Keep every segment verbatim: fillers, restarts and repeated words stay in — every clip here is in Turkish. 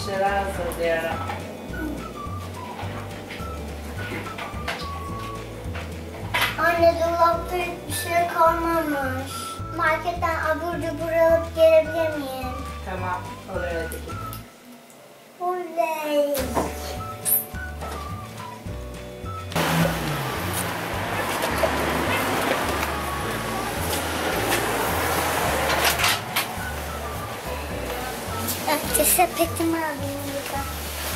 şeyler hazırlıyorum. Anne, dolapta hiçbir şey kalmamış. Marketten abur cubur alıp gelebilir miyim? Tamam, olur hadi git. Oley! Önce sepetimi alayım burada.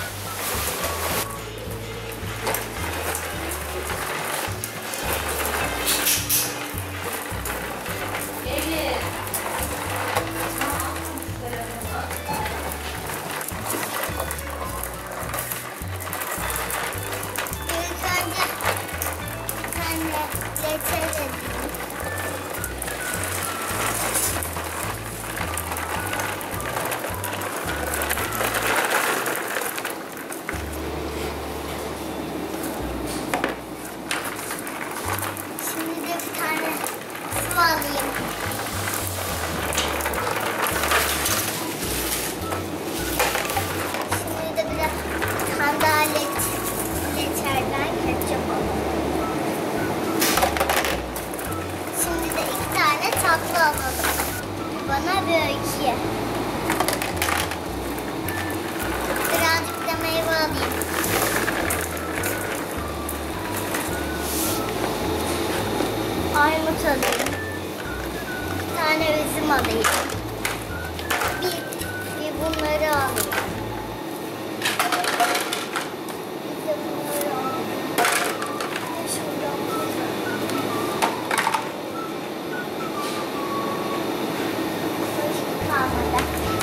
Alayım. Şimdi de biraz sandalet geçerden ketçap alalım. Şimdi de iki tane tatlı alalım. Bana bir iki. Birazcık da meyve alayım. Armut alayım. Bir tane üzüm alayım. Bir, bir bunları alayım. Bir de bunları alayım. Bir şuradan. Başka kalmadı.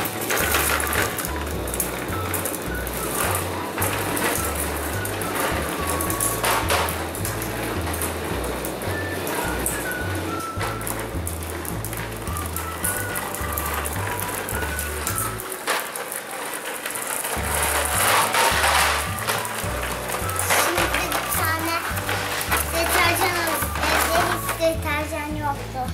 Deterjan yoktu.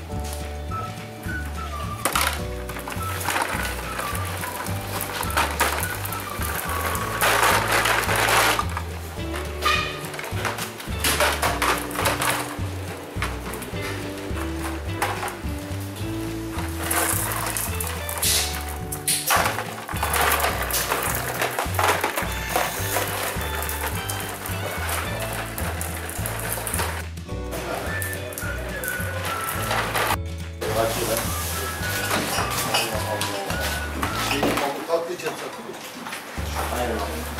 Aynen.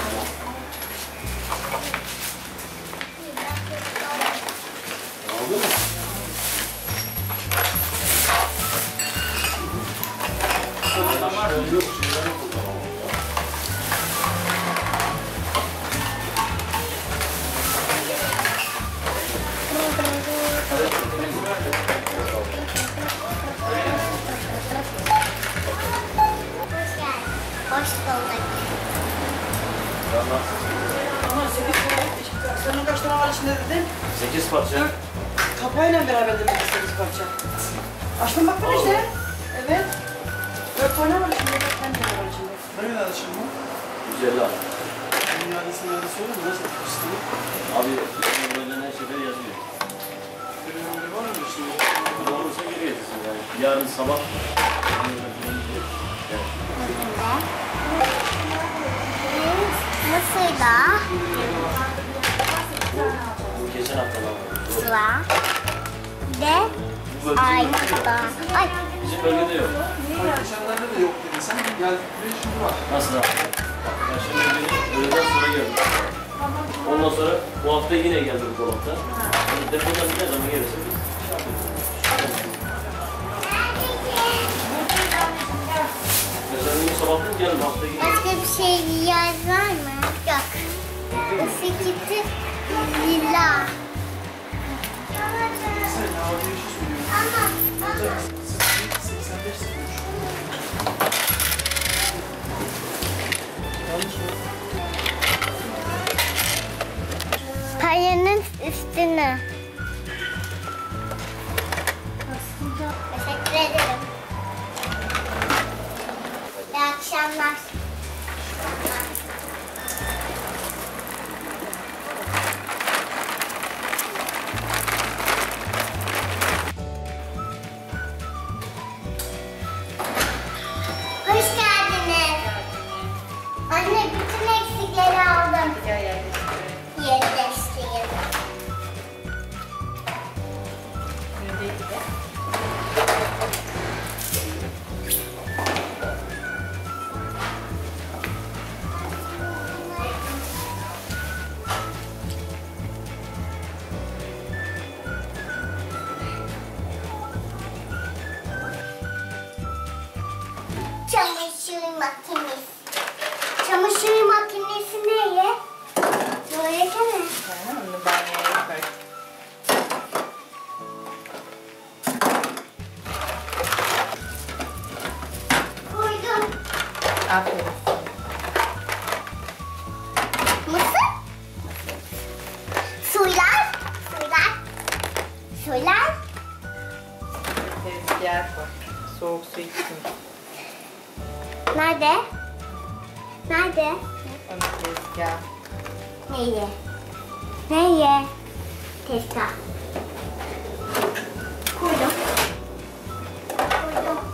Oldu mu? Hoş bulduk. Ama sekiz parça. Senin kaç tane var içinde dedin? sekiz parça. Kapağıyla beraber demek ki sekiz parça. Açtım bak böyle işte. Evet. Dört tane var içinde, dört tane var içinde. Ne kadar şimdi bu? yüz elli abi. Dünyada sınırda söyleyeyim mi? Nasıl yapmışsın? Abi böyle her şeyler yazıyor. Ürünleri var mı şimdi? Ne olursa geri getirsin yani. Yarın sabah. Mısırla, Bu geçen hafta lan. sıla ve ayda. Ay, Bizim bölgede yok. Geçenlerde de yok dedin sen. Geldikleri şimdi var. Nasıl abi? Ben şimdi beni öğleden sonra geldim. Ondan sonra bu hafta yine geldim bu dolapta. Yani depodan ne zaman gelirse biz şey yapıyoruz. Mesela bugün sabahtan geldim hafta yine. başka bir şey yer var mı? Yok. Isı lila. Sen ne abi bir şey söylüyorsun. Ama, ama. seksen beş sıfır üç. Yanlış mı? Paranın üstüne. Teşekkür ederim. İyi akşamlar. Yeri değiştireyim. Neredeydi? Çamaşır makinesi. Çamaşır makinesi neye? Söylesene. Ha, onu banyoya koy. Koydum. Aferin. Mısır? Suylar. Suylar. Suylar. Tezgah koy. Soğuk su içsin. Nerede? Nerede? Onu tezgah. Neye? Neye? Tezgah. Koydum. Koydum.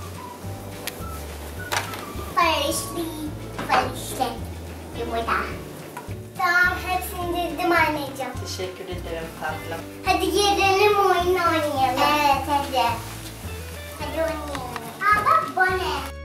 Barışlı. Barışlı. Yumurta. Tamam, hepsini dizdim anneciğim. Teşekkür ederim tatlım. Hadi gelelim oyun oynayalım. Evet, hadi. Hadi oynayalım. Aa bak bu ne?